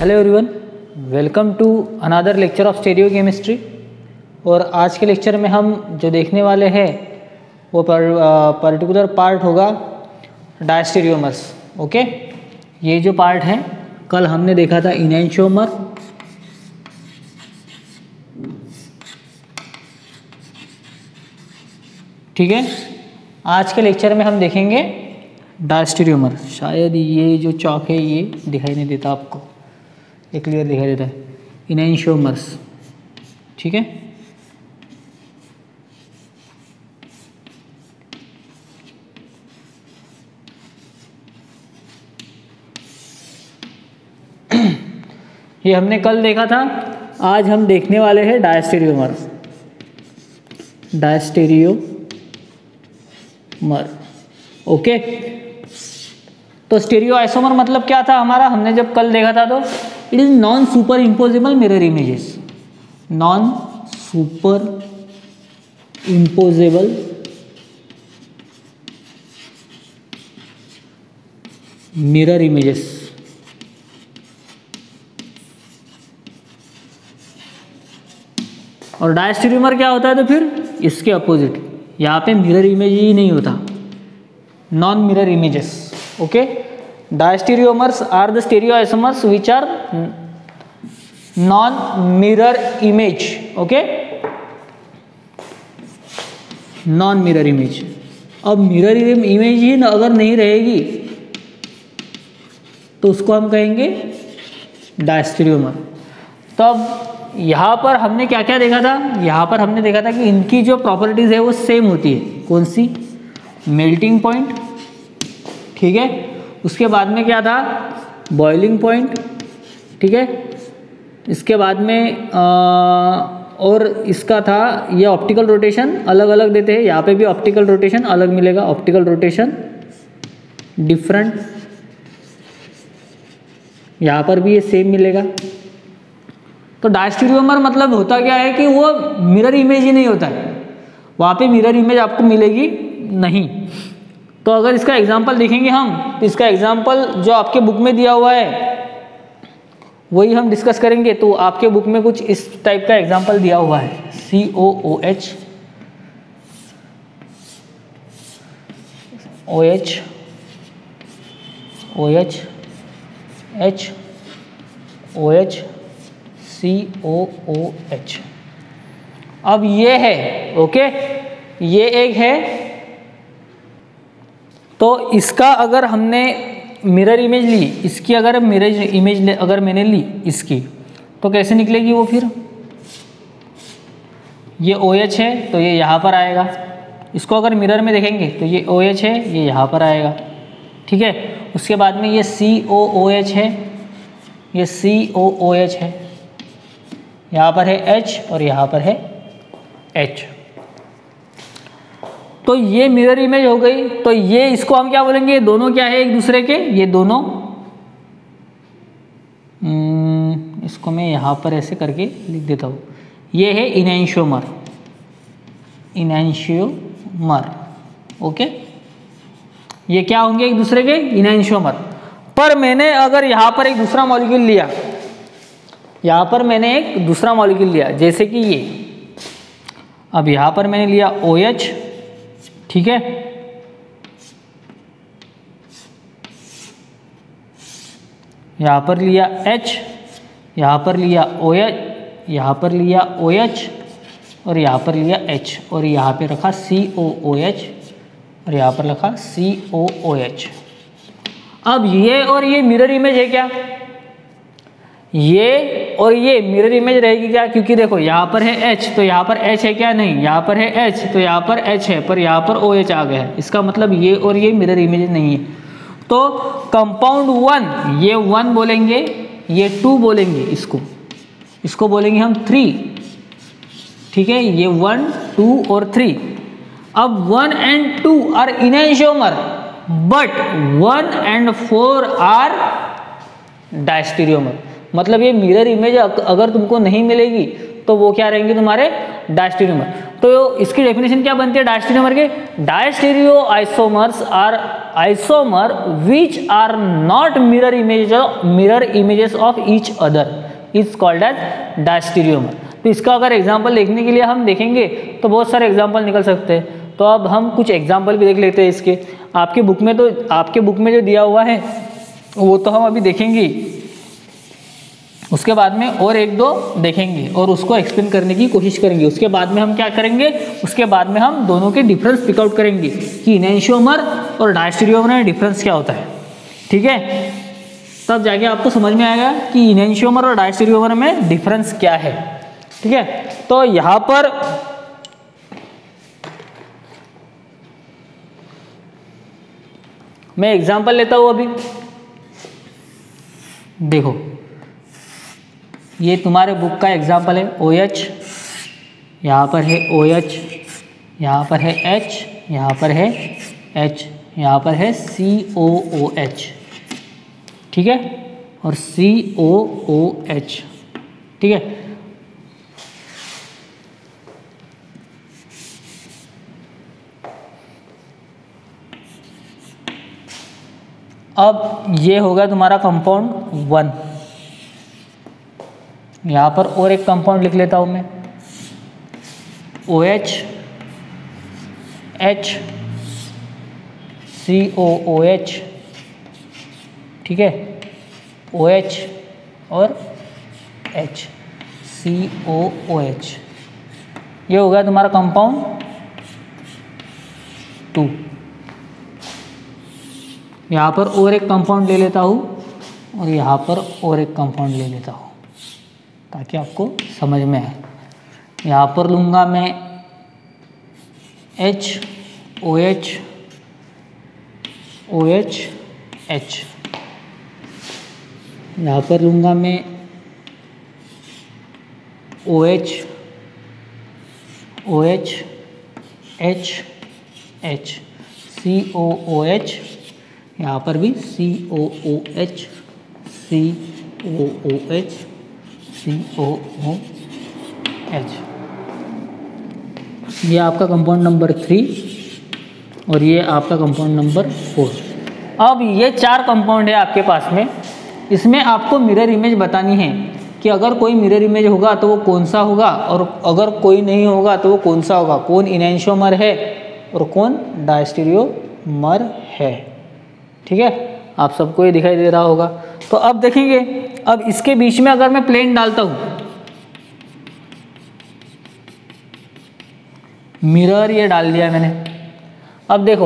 Hello everyone, welcome to another lecture of stereochemistry. और आज के लेक्चर में हम जो देखने वाले हैं वो पर्टिकुलर पार्ट होगा डायस्टेरियोमर्स। ओके, ये जो पार्ट है कल हमने देखा था इनैंशियोमर, ठीक है। आज के लेक्चर में हम देखेंगे डायस्टेरियोमर। शायद ये जो चौक है ये दिखाई नहीं देता आपको, ये क्लियर दिखाई देता है। इनैंशियोमर्स, ठीक है। ये हमने कल देखा था, आज हम देखने वाले हैं डायस्टेरियोमर। Diastereomer, okay. तो स्टीरियो आइसोमर मतलब क्या था हमारा, हमने जब कल देखा था तो it is non superimposable mirror images. Non superimposable mirror images. और डायस्टेरियोमर क्या होता है, तो फिर इसके अपोजिट, यहाँ पे मिरर इमेज ही नहीं होता, non mirror images. Okay, diastereomers are the stereoisomers which are non mirror image. Okay, non mirror image. अब मिरर इमेज ही अगर नहीं रहेगी तो उसको हम कहेंगे डायस्टेरियोमर। तब यहाँ पर हमने क्या क्या देखा था, यहाँ पर हमने देखा था कि इनकी जो प्रॉपर्टीज है वो सेम होती है। कौन सी? मेल्टिंग पॉइंट, ठीक है। उसके बाद में क्या था, बॉइलिंग पॉइंट, ठीक है। इसके बाद में और इसका था ये ऑप्टिकल रोटेशन, अलग अलग देते हैं। यहाँ पे भी ऑप्टिकल रोटेशन अलग मिलेगा, ऑप्टिकल रोटेशन डिफरेंट। यहाँ पर भी ये सेम मिलेगा। तो डायस्टेरियोमर मतलब होता क्या है कि वो मिरर इमेज ही नहीं होता है, वहाँ पे मिरर इमेज आपको मिलेगी नहीं। तो अगर इसका एग्जांपल देखेंगे हम, तो इसका एग्जांपल जो आपके बुक में दिया हुआ है वही हम डिस्कस करेंगे। तो आपके बुक में कुछ इस टाइप का एग्जांपल दिया हुआ है, COOH, OH, OH, H, OH, COOH। अब ये है, ओके, ये एक है। तो इसका अगर हमने मिरर इमेज ली, इसकी अगर मिरर इमेज अगर मैंने ली इसकी, तो कैसे निकलेगी वो फिर? ये OH है तो ये यहाँ पर आएगा। इसको अगर मिरर में देखेंगे तो ये OH है, ये यहाँ पर आएगा, ठीक है। उसके बाद में ये COOH है, ये COOH है, यहाँ पर है H और यहाँ पर है H। तो ये मिरर इमेज हो गई। तो ये इसको हम क्या बोलेंगे, ये दोनों क्या है एक दूसरे के, ये दोनों, इसको मैं यहाँ पर ऐसे करके लिख देता हूँ। ये है इनैंशियोमर, इनैंशियोमर, ओके। ये क्या होंगे एक दूसरे के, इनैंशियोमर। पर मैंने अगर यहाँ पर एक दूसरा मॉलिक्यूल लिया, यहाँ पर मैंने एक दूसरा मॉलिक्यूल लिया, जैसे कि ये, अब यहाँ पर मैंने लिया OH, ठीक है। यहाँ पर लिया H, यहाँ पर लिया OH, यहाँ पर लिया OH और यहाँ पर लिया H, और यहाँ पे रखा COOH और यहाँ पर रखा COOH। अब ये और ये मिरर इमेज है क्या? ये और ये मिरर इमेज रहेगी क्या? क्योंकि देखो यहाँ पर है H तो यहाँ पर H है क्या? नहीं। यहाँ पर है H तो यहाँ पर H है, पर यहाँ पर OH आ गया है। इसका मतलब ये और ये मिरर इमेज नहीं है। तो कंपाउंड 1, ये 1 बोलेंगे, ये 2 बोलेंगे, इसको बोलेंगे हम 3, ठीक है। ये 1, 2 और 3। अब 1 and 2 are enantiomer, but 1 and 4 are diastereomer. मतलब ये मिरर इमेज अगर तुमको नहीं मिलेगी तो वो क्या रहेंगे तुम्हारे डायस्टेरियोमर। तो इसकी डेफिनेशन क्या बनती है डायस्टेरियोमर के, diastereoisomers are isomer which are not mirror images of each other is called as diastereomer. तो इसका अगर एग्जाम्पल देखने के लिए हम देखेंगे तो बहुत सारे एग्जाम्पल निकल सकते हैं। तो अब हम कुछ एग्जाम्पल भी देख लेते हैं इसके। आपके बुक में जो दिया हुआ है वो तो हम अभी देखेंगे, उसके बाद में और एक दो देखेंगे और उसको एक्सप्लेन करने की कोशिश करेंगे। उसके बाद में हम क्या करेंगे, उसके बाद में हम दोनों के डिफरेंस पिकआउट करेंगे कि इनैंशियोमर और डायस्टेरियोमर में डिफरेंस क्या होता है। ठीक है, तब जाके आपको समझ में आएगा कि इनैंशियोमर और डायस्टेरियोमर में डिफरेंस क्या है। ठीक है, तो यहाँ पर मैं एग्जांपल लेता हूँ अभी। देखो ये तुम्हारे बुक का एग्जांपल है OH, यहाँ पर है OH, यहाँ पर है H, यहाँ पर है H, यहाँ पर है COOH। ठीक है, और COOH। ठीक है, अब ये होगा तुम्हारा कंपाउंड 1। यहाँ पर और एक कंपाउंड लिख लेता हूँ मैं, OH, H, COOH। ठीक है, OH और H, COOH। ये हो गया तुम्हारा कंपाउंड 2। यहाँ पर और एक कंपाउंड ले लेता हूँ और यहाँ पर और एक कंपाउंड ले लेता हूँ ताकि आपको समझ में आए। यहाँ पर लूँगा मैं H, OH, OH, H। यहाँ पर लूँगा मैं OH, OH, H, H, COOH। यहाँ पर भी COOH, COOH, COOH। ये आपका कंपाउंड नंबर 3 और ये आपका कंपाउंड नंबर 4। अब ये 4 कंपाउंड है आपके पास में। इसमें आपको मिरर इमेज बतानी है कि अगर कोई मिरर इमेज होगा तो वो कौन सा होगा और अगर कोई नहीं होगा तो वो कौन सा होगा, कौन इनैंशियोमर है और कौन डायस्टेरियोमर है। ठीक है, आप सबको ये दिखाई दे रहा होगा। तो अब देखेंगे, अब इसके बीच में अगर मैं प्लेन डालता हूं, मिरर ये डाल दिया मैंने। अब देखो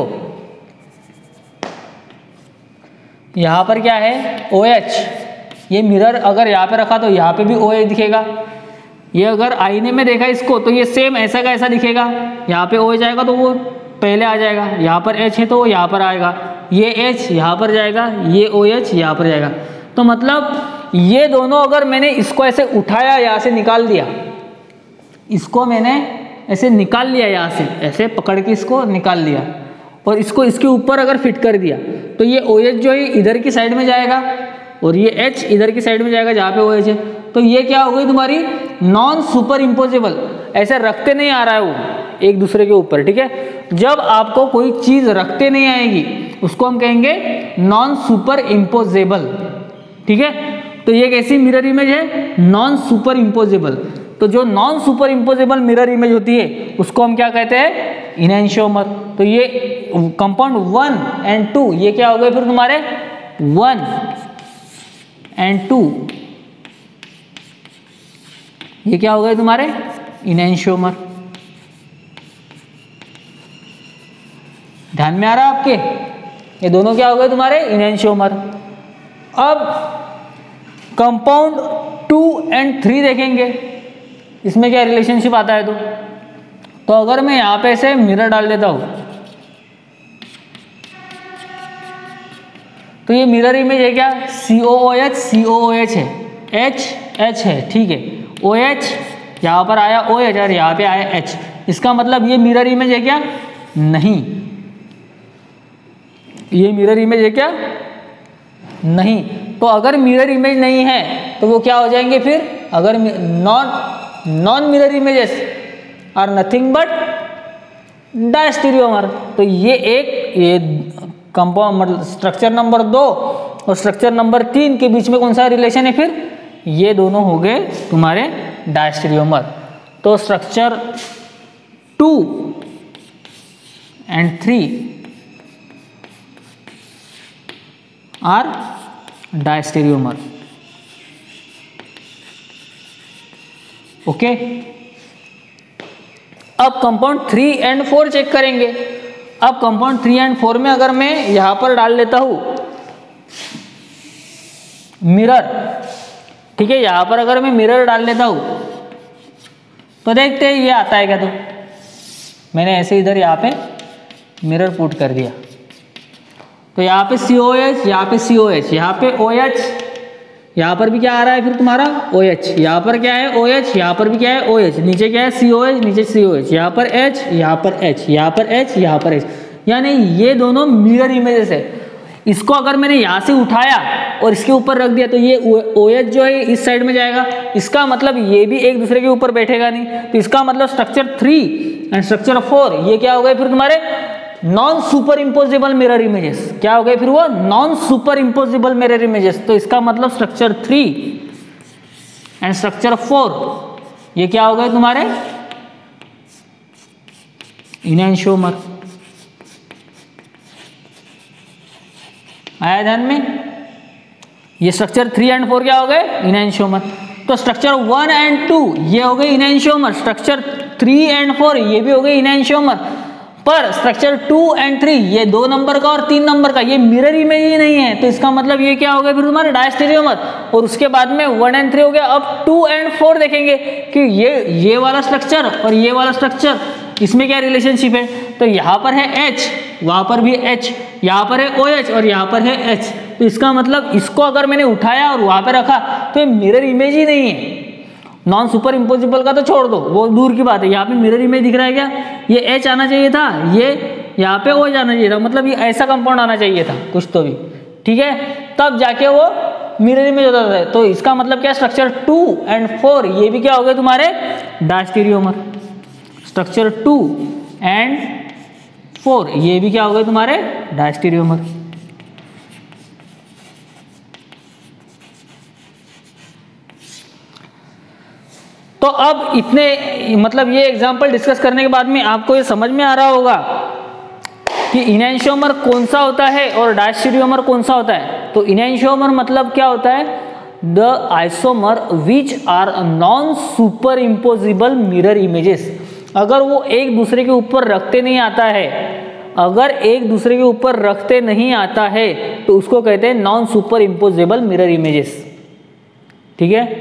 यहां पर क्या है OH, ये मिरर अगर यहाँ पे रखा तो यहाँ पे भी OH दिखेगा। ये अगर आईने में देखा इसको तो ये सेम ऐसा का ऐसा दिखेगा। यहाँ पे OH आएगा तो वो पहले आ जाएगा, यहाँ पर H है तो वो यहाँ पर आएगा, ये H यहाँ पर जाएगा, ये OH यहाँ पर जाएगा। तो मतलब ये दोनों अगर मैंने इसको ऐसे उठाया, यहाँ से निकाल दिया, इसको मैंने ऐसे निकाल लिया, यहाँ से ऐसे पकड़ के इसको निकाल लिया और इसको इसके ऊपर अगर फिट कर दिया तो ये OH जो है इधर की साइड में जाएगा और ये H इधर की साइड में जाएगा जहाँ पे OH है। तो ये क्या हो गई तुम्हारी नॉन सुपर इम्पोजेबल, ऐसे रखते नहीं आ रहा है वो एक दूसरे के ऊपर। ठीक है, जब आपको कोई चीज रखते नहीं आएगी उसको हम कहेंगे नॉन सुपर इम्पोजेबल। ठीक है, तो ये कैसी मिरर इमेज है, नॉन सुपर इम्पोजेबल। तो जो non superimposable mirror image होती है उसको हम क्या कहते हैं, इनैंशियोमर। तो ये कंपाउंड 1 और 2 ये क्या हो गए फिर तुम्हारे 1 और 2, ये क्या हो गए तुम्हारे इनैंशियोमर। ध्यान में आ रहा है आपके, ये दोनों क्या हो गए तुम्हारे इनैंशियोमर। अब कंपाउंड 2 और 3 देखेंगे, इसमें क्या रिलेशनशिप आता है। तो अगर मैं यहाँ पे से मिरर डाल देता हूँ तो ये मिरर इमेज है क्या, COOH COOH है, H H है। ठीक है, OH यहाँ पर आया OH और यहाँ पे आया H, इसका मतलब ये मिरर इमेज है क्या, नहीं। ये मिरर इमेज है क्या, नहीं। तो अगर मिरर इमेज नहीं है तो वो क्या हो जाएंगे फिर, अगर not non mirror images are nothing but diastereomer. तो ये कंपाउंड मतलब स्ट्रक्चर नंबर 2 और स्ट्रक्चर नंबर 3 के बीच में कौन सा रिलेशन है फिर? ये दोनों हो गए तुम्हारे डायस्टीरियोमर। तो structure 2 and 3 are diastereomer। Okay, अब कंपाउंड 3 and 4 चेक करेंगे। अब कंपाउंड 3 and 4 में अगर मैं यहां पर डाल लेता हूं मिरर, ठीक है, यहां पर अगर मैं मिरर डाल लेता हूं तो देखते हैं ये आता है क्या। तो मैंने ऐसे इधर यहाँ पे मिरर पुट कर दिया, तो यहाँ पे COH, यहाँ पे COH, यहाँ पे OH, यहाँ पर भी क्या आ रहा है फिर तुम्हारा OH, यहाँ पर क्या है OH, यहाँ पर भी क्या है OH, नीचे क्या है COH, नीचे COH, यहाँ पर H, यहाँ पर H, यहाँ पर H, यहाँ पर H, यानी ये दोनों मिरर इमेजेस है। इसको अगर मैंने यहाँ से उठाया और इसके ऊपर रख दिया तो ये OH जो है इस साइड में जाएगा, इसका मतलब ये भी एक दूसरे के ऊपर बैठेगा नहीं। तो इसका मतलब स्ट्रक्चर 3 एंड स्ट्रक्चर 4 ये क्या हो गए फिर तुम्हारे non superimposable mirror images. क्या हो गए फिर वो non superimposable mirror images. तो इसका मतलब स्ट्रक्चर 3 एंड स्ट्रक्चर 4 ये क्या हो गए तुम्हारे इनैंशियोमर। आया ध्यान में? ये स्ट्रक्चर 3 एंड 4 क्या हो गए इनैंशियोमर। तो स्ट्रक्चर 1 एंड 2 ये हो गए इनैंशियोमर, स्ट्रक्चर 3 एंड 4 ये भी हो गए इनैंशियोमर। पर स्ट्रक्चर 2 एंड 3 ये 2 नंबर का और 3 नंबर का ये मिरर इमेज ही नहीं है। तो इसका मतलब ये क्या हो गया फिर तुम्हारे डायस्टेरियोमर। और उसके बाद में 1 एंड 3 हो गया। अब 2 एंड 4 देखेंगे कि ये वाला स्ट्रक्चर और ये वाला स्ट्रक्चर इसमें क्या रिलेशनशिप है। तो यहाँ पर है H, वहाँ पर भी H, यहाँ पर है OH और यहाँ पर है H। तो इसका मतलब इसको अगर मैंने उठाया और वहाँ पे रखा तो ये मिरर इमेज ही नहीं है। नॉन सुपर इम्पोजिबल का तो छोड़ दो, वो दूर की बात है। यहाँ पे मिरर इमेज दिख रहा है क्या? ये H आना चाहिए था, ये यहाँ पे OH आना चाहिए था, मतलब ये ऐसा कंपाउंड आना चाहिए था कुछ तो भी, ठीक है, तब जाके वो मिरर इमेज होता था। तो इसका मतलब क्या स्ट्रक्चर 2 एंड 4 ये भी क्या हो गए तुम्हारे डायस्टेरियोमर। स्ट्रक्चर 2 एंड 4 ये भी क्या हो गए तुम्हारे डायस्टेरियोमर। तो अब इतने मतलब ये एग्जांपल डिस्कस करने के बाद में आपको ये समझ में आ रहा होगा कि इनैंशियोमर कौन सा होता है और डायस्टेरियोमर कौन सा होता है। तो इनैंशियोमर मतलब क्या होता है? The isomer which are non superimposable mirror images. अगर वो एक दूसरे के ऊपर रखते नहीं आता है, अगर एक दूसरे के ऊपर रखते नहीं आता है तो उसको कहते हैं non superimposable mirror images, ठीक है।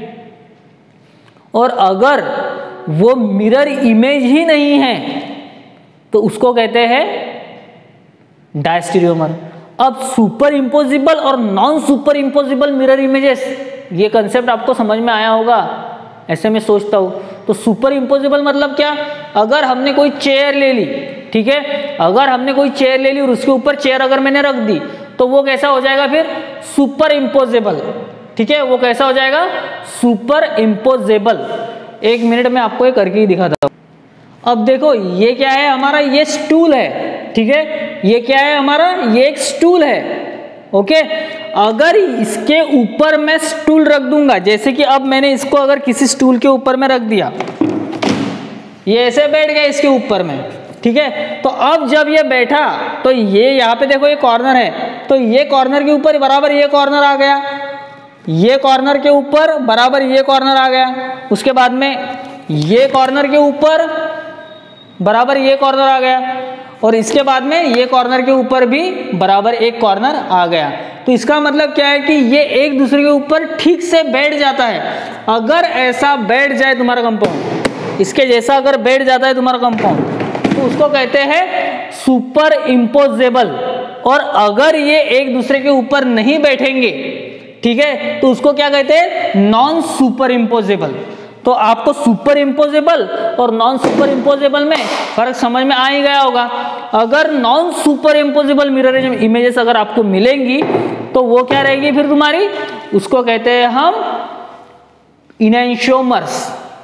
और अगर वो मिरर इमेज ही नहीं है तो उसको कहते हैं डायस्टेरियोमर। अब सुपर इम्पोजिबल और non superimposable mirror images ये कंसेप्ट आपको समझ में आया होगा, ऐसे मैं सोचता हूँ। तो सुपर इम्पोजिबल मतलब क्या? अगर हमने कोई चेयर ले ली, ठीक है, अगर हमने कोई चेयर ले ली और उसके ऊपर चेयर अगर मैंने रख दी तो वो कैसा हो जाएगा फिर? सुपर इम्पोजिबल, ठीक है, वो कैसा हो जाएगा? Super imposable. एक मिनट में आपको ये करके ही दिखाता हूँ। अब देखो ये क्या है हमारा? ये स्टूल है, ठीक है, ये क्या है हमारा? ये एक स्टूल है, ओके। अगर इसके ऊपर मैं स्टूल रख दूंगा, जैसे कि अब मैंने इसको अगर किसी स्टूल के ऊपर में रख दिया, ये ऐसे बैठ गया इसके ऊपर में, ठीक है। तो अब जब ये बैठा तो ये यहाँ पे देखो ये कॉर्नर है, तो ये कॉर्नर के ऊपर बराबर ये कॉर्नर आ गया, ये कॉर्नर के ऊपर बराबर ये कॉर्नर आ गया, उसके बाद में ये कॉर्नर के ऊपर बराबर ये कॉर्नर आ गया, और इसके बाद में ये कॉर्नर के ऊपर भी बराबर एक कॉर्नर आ गया। तो इसका मतलब क्या है कि ये एक दूसरे के ऊपर ठीक से बैठ जाता है। अगर ऐसा बैठ जाए तुम्हारा कंपाउंड, इसके जैसा अगर बैठ जाता है तुम्हारा कंपाउंड, तो उसको कहते हैं सुपर इम्पोजेबल। और अगर ये एक दूसरे के ऊपर नहीं बैठेंगे, ठीक है, तो उसको क्या कहते हैं? Non superimposable. तो आपको सुपर इम्पोजेबल और नॉन सुपर इम्पोजेबल में फर्क समझ में आ ही गया होगा। अगर non superimposable mirror images अगर आपको मिलेंगी तो वो क्या रहेगी फिर तुम्हारी? उसको कहते हैं हम इनैंशियोमर्स,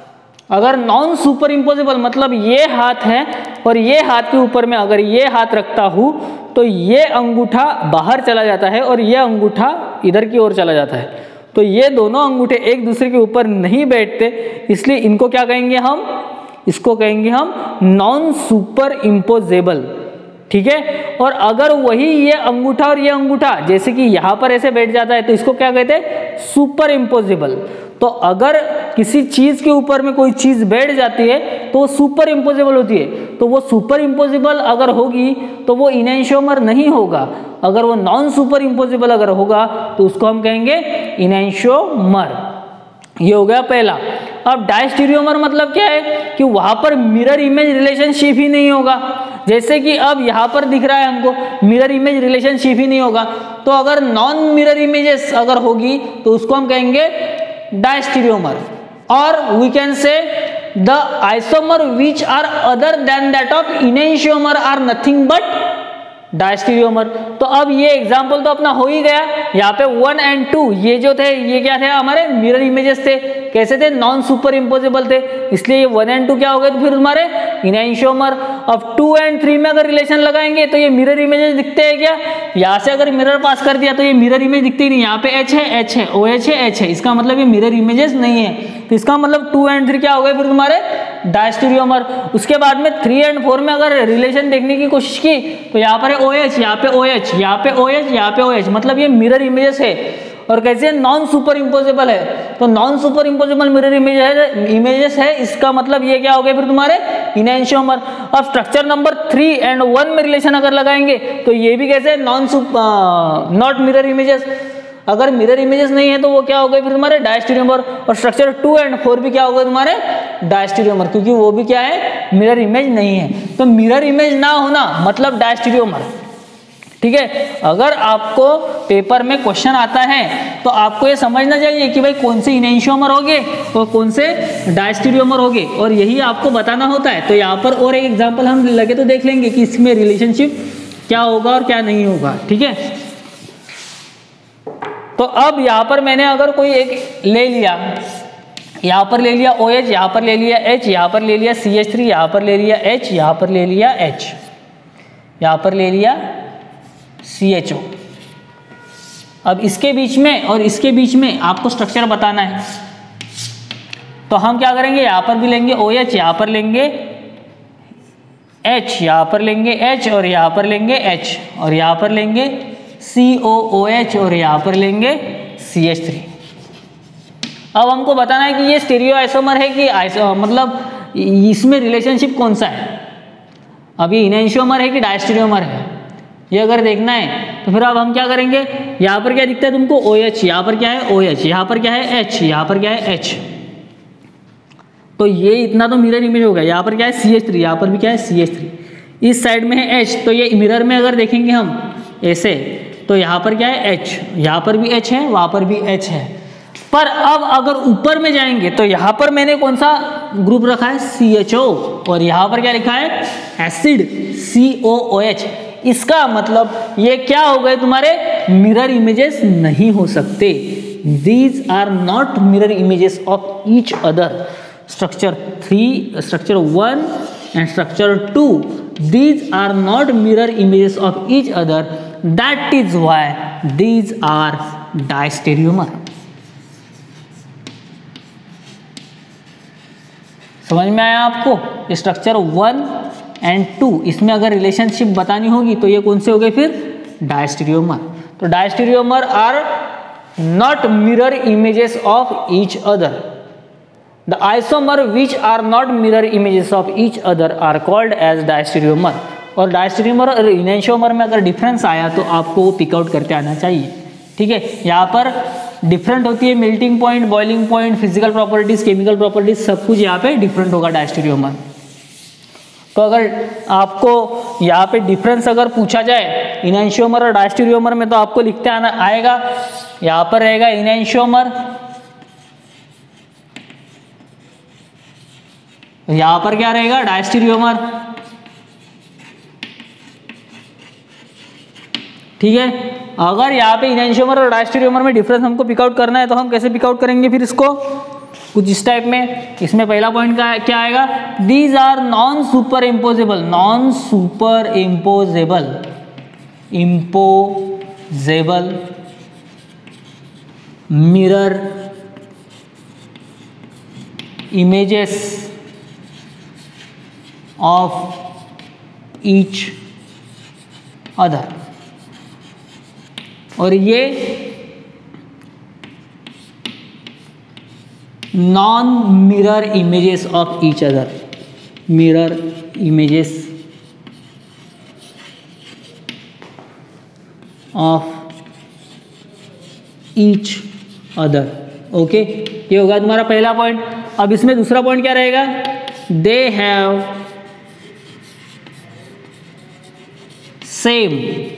अगर नॉन सुपर इम्पोजिबल मतलब ये हाथ है और ये हाथ के ऊपर में अगर ये हाथ रखता हूँ तो ये अंगूठा बाहर चला जाता है और ये अंगूठा इधर की ओर चला जाता है, तो ये दोनों अंगूठे एक दूसरे के ऊपर नहीं बैठते, इसलिए इनको क्या कहेंगे हम, इसको कहेंगे हम नॉन सुपर इम्पोजेबल। ठीक है, और अगर वही ये अंगूठा और ये अंगूठा जैसे कि यहाँ पर ऐसे बैठ जाता है तो इसको क्या कहते हैं, सुपर इम्पोजिबल। तो अगर किसी चीज के ऊपर में कोई चीज बैठ जाती है तो वो सुपर इम्पोजिबल होती है, तो वो सुपर इम्पोजिबल अगर होगी तो वो इनैंशियोमर नहीं होगा, अगर वो नॉन सुपर इम्पोजिबल अगर होगा तो उसको हम कहेंगे इनैंशियोमर। ये हो गया पहला। अब डायस्टीरियोमर मतलब क्या है कि वहां पर मिरर इमेज रिलेशनशिप ही नहीं होगा, जैसे कि अब यहाँ पर दिख रहा है हमको मिरर इमेज रिलेशनशिप ही नहीं होगा, तो अगर नॉन मिरर इमेजेस अगर होगी तो उसको हम कहेंगे डायस्टीरियोमर। और we can say the isomer which are other than that of enantiomer are nothing but diastereomer. तो अब ये एग्जाम्पल तो अपना हो ही गया, यहाँ पे 1 and 2 ये जो थे ये क्या थे, हमारे मिरर इमेजेस थे, कैसे थे, नॉन सुपर इम्पोजिबल थे, इसलिए ये 1 and 2 क्या हो गए, तो फिर तुम्हारे इनैंशियोमर। अब 2 and 3 में अगर रिलेशन लगाएंगे तो ये मिरर इमेजेस दिखते हैं क्या, यहाँ से अगर मिरर पास कर दिया तो ये मिरर इमेज दिखती नहीं, यहाँ पे H है, OH है, H है, इसका मतलब ये मिरर इमेजेस नहीं है, तो इसका मतलब 2 and 3 क्या हो गए फिर तुम्हारे डायस्टीरियोमर। उसके बाद में 3 and 4 में अगर रिलेशन देखने की कोशिश की तो यहाँ पर OH, यहाँ पे OH, यहाँ पे OH, यहाँ पे OH, मतलब ये मिरर इमेजेस है। और कैसे नॉन सुपर इम्पोजिबल है, तो non superimposable mirror images है, इसका मतलब ये क्या हो गया फिर तुम्हारे इनैंशियोमर। अब स्ट्रक्चर नंबर 3 and 1 में रिलेशन अगर लगाएंगे तो ये भी कैसे नॉट मिरर इमेजेस, अगर मिरर इमेजेस नहीं है तो वो क्या हो गए फिर तुम्हारे डायस्टीरियोमर। और स्ट्रक्चर 2 and 4 भी क्या हो गए तुम्हारे डायस्टीरियोमर, क्योंकि वो भी क्या है, मिरर इमेज नहीं है, तो मिरर इमेज ना होना मतलब डायस्टीरियोमर। ठीक है, अगर आपको पेपर में क्वेश्चन आता है तो आपको ये समझना चाहिए कि भाई कौन से इनैंशियोमर होंगे और कौन से डायस्टीरियोमर होंगे, और यही आपको बताना होता है। तो यहाँ पर और एक एग्जांपल हम लगे तो देख लेंगे कि इसमें रिलेशनशिप क्या होगा और क्या नहीं होगा। ठीक है, तो अब यहाँ पर मैंने अगर कोई एक ले लिया, यहाँ पर ले लिया OH, यहाँ पर ले लिया H, यहाँ पर ले लिया CH3, यहाँ पर ले लिया H, यहाँ पर ले लिया H, यहाँ पर ले लिया CHO। अब इसके बीच में और इसके बीच में आपको स्ट्रक्चर बताना है, तो हम क्या करेंगे, यहाँ पर भी लेंगे OH, यहाँ पर लेंगे H, यहाँ पर लेंगे H और यहाँ पर लेंगे H, और यहाँ पर लेंगे COOH और यहाँ पर लेंगे CH3। अब हमको बताना है कि ये स्टीरियो आइसोमर है कि मतलब इसमें रिलेशनशिप कौन सा है, अब ये इनैंशियोमर है कि डायस्टीरियोमर है, ये अगर देखना है तो फिर अब हम क्या करेंगे, यहाँ पर क्या दिखता है तुमको OH, यहाँ पर क्या है OH, यहाँ पर क्या है H, यहाँ पर क्या है H, तो ये इतना तो मिरर इमेज हो गया। यहाँ पर क्या है CH3, यहाँ पर भी क्या है CH3, इस साइड में है H, तो ये मिरर में अगर देखेंगे हम ऐसे तो यहाँ पर क्या है H, यहाँ पर भी H है, वहाँ पर भी H है। पर अब अगर ऊपर में जाएंगे तो यहाँ पर मैंने कौन सा ग्रुप रखा है CHO, और यहाँ पर क्या लिखा है एसिड COOH, इसका मतलब ये क्या हो गए तुम्हारे मिरर इमेजेस नहीं हो सकते, these are not mirror images of each other. Structure 3, structure 1 and structure 2, these are not mirror images of each other, that is why these are diastereomer। समझ में आया आपको, स्ट्रक्चर 1 and 2 इसमें अगर रिलेशनशिप बतानी होगी तो ये कौन से हो गए फिर डायस्टीरियोमर। तो diastereomer are not mirror images of each other, the isomer which are not mirror images of each other are called as diastereomer. और डायस्टीरियोमर और इनैंशियोमर में अगर डिफरेंस आया तो आपको वो पिकआउट करके आना चाहिए। ठीक है, यहाँ पर डिफरेंट होती है melting point, boiling point, physical properties, chemical properties, सब कुछ यहाँ पे डिफरेंट होगा डायस्टीरियोमर। तो अगर आपको यहाँ पे डिफरेंस अगर पूछा जाए इनैंशियोमर और डायस्टीरियोमर में तो आपको लिखते आना आएगा, यहाँ पर रहेगा इनैंशियोमर, यहाँ पर क्या रहेगा डायस्टीरियोमर। ठीक है, अगर यहाँ पे इनैंशियोमर और डायस्टीरियोमर में डिफरेंस हमको पिकआउट करना है तो हम कैसे पिकआउट करेंगे फिर इसको, कुछ इस टाइप में। इसमें पहला पॉइंट का क्या आएगा, these are non superimposable, non superimposable, imposable mirror images of each other. और ये non mirror images of each other, mirror images of each other. Okay, ये होगा तुम्हारा पहला पॉइंट। अब इसमें दूसरा पॉइंट क्या रहेगा, they have same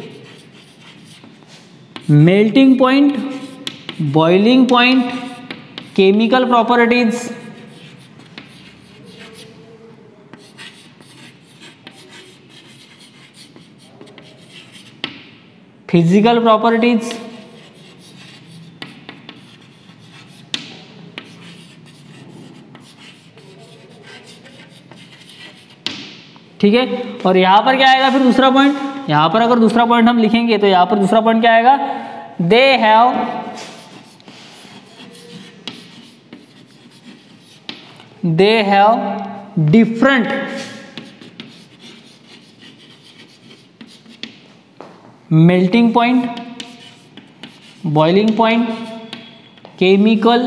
melting point, boiling point, chemical properties, physical properties, ठीक है। और यहां पर क्या आएगा फिर दूसरा पॉइंट, यहां पर अगर दूसरा पॉइंट हम लिखेंगे तो यहां पर दूसरा पॉइंट क्या आएगा, they have different melting point, boiling point, chemical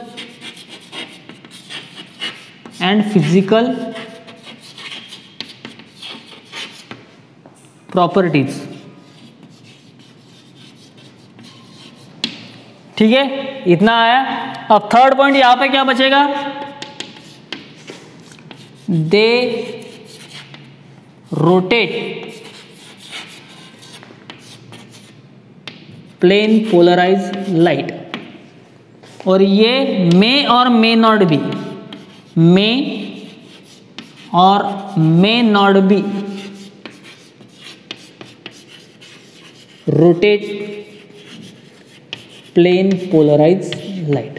and physical properties. ठीक है, इतना आया। अब थर्ड पॉइंट यहां पे क्या बचेगा, they rotate plane polarise light. और ये may or may not be, may or may not be rotate plane polarise light.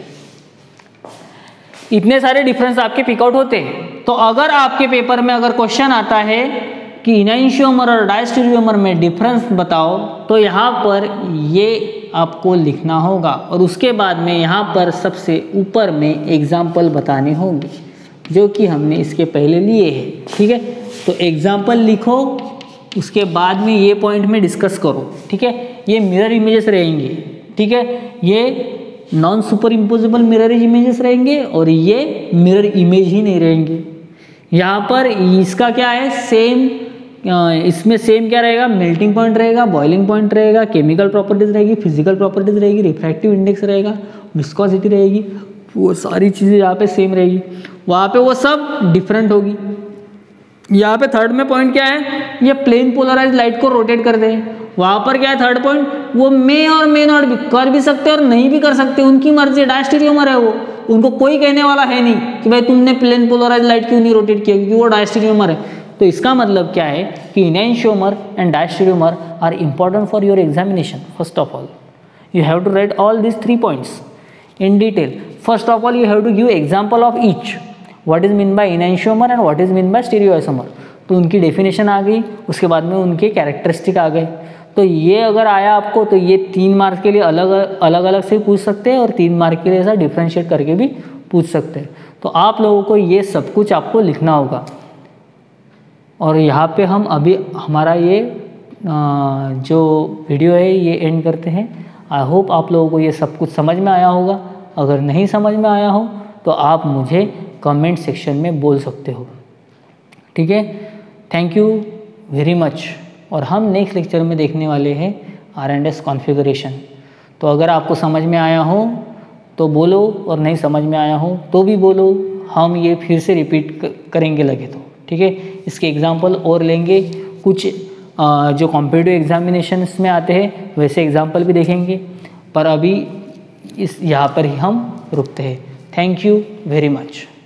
इतने सारे डिफरेंस आपके पिकआउट होते हैं। तो अगर आपके पेपर में अगर क्वेश्चन आता है कि इनैंशियोमर और डायस्टेरियोमर में डिफरेंस बताओ, तो यहाँ पर ये आपको लिखना होगा और उसके बाद में यहाँ पर सबसे ऊपर में एग्जाम्पल बताने होंगे जो कि हमने इसके पहले लिए हैं। ठीक है, तो एग्जाम्पल लिखो, उसके बाद में ये पॉइंट में डिस्कस करो। ठीक है, ये मिरर इमेजेस रहेंगे। ठीक है, ये non superimposable mirror images रहेंगे और ये मिरर इमेज ही नहीं रहेंगे। यहाँ पर इसका क्या है, सेम, इसमें सेम क्या रहेगा, मेल्टिंग पॉइंट रहेगा, बॉइलिंग पॉइंट रहेगा, केमिकल प्रॉपर्टीज रहेगी, फिजिकल प्रॉपर्टीज रहेगी, रिफ्रैक्टिव इंडेक्स रहेगा, विस्कोसिटी रहेगी, वो सारी चीज़ें यहाँ पे सेम रहेगी, वहाँ पे वो सब डिफरेंट होगी। यहाँ पे थर्ड में पॉइंट क्या है, ये प्लेन पोलराइज लाइट को रोटेट कर दे। वहाँ पर क्या है थर्ड पॉइंट, वो मे और मे नॉट भी कर भी सकते और नहीं भी कर सकते, उनकी मर्जी। डायस्टेरियोमर है वो, उनको कोई कहने वाला है नहीं कि भाई तुमने प्लेन पोलराइज लाइट क्यों नहीं रोटेट किया, क्योंकि वो डायस्टेरियोमर है। तो इसका मतलब क्या है कि enantiomer and diastereomer are important for your examination. First of all you have to write all these 3 points in detail. First of all, you have to give example of each. What is mean by enantiomer and what is mean by stereoisomer. तो उनकी definition आ गई, उसके बाद में उनके characteristic आ गए। तो ये अगर आया आपको तो ये 3 मार्क्स के लिए अलग अलग से पूछ सकते हैं और 3 मार्क के लिए ऐसा डिफ्रेंशिएट करके भी पूछ सकते हैं। तो आप लोगों को ये सब कुछ आपको लिखना होगा। और यहाँ पे हम अभी हमारा ये जो वीडियो है ये एंड करते हैं। आई होप आप लोगों को ये सब कुछ समझ में आया होगा। अगर नहीं समझ में आया हो तो आप मुझे कमेंट सेक्शन में बोल सकते हो। ठीक है, थैंक यू वेरी मच। और हम नेक्स्ट लेक्चर में देखने वाले हैं R&S कॉन्फ़िगरेशन। तो अगर आपको समझ में आया हो तो बोलो, और नहीं समझ में आया हो तो भी बोलो, हम ये फिर से रिपीट करेंगे लगे तो। ठीक है, इसके एग्जाम्पल और लेंगे, कुछ जो कॉम्पिटिटिव एग्जामिनेशंस में आते हैं वैसे एग्जाम्पल भी देखेंगे, पर अभी यहाँ पर ही हम रुकते हैं। Thank you very much.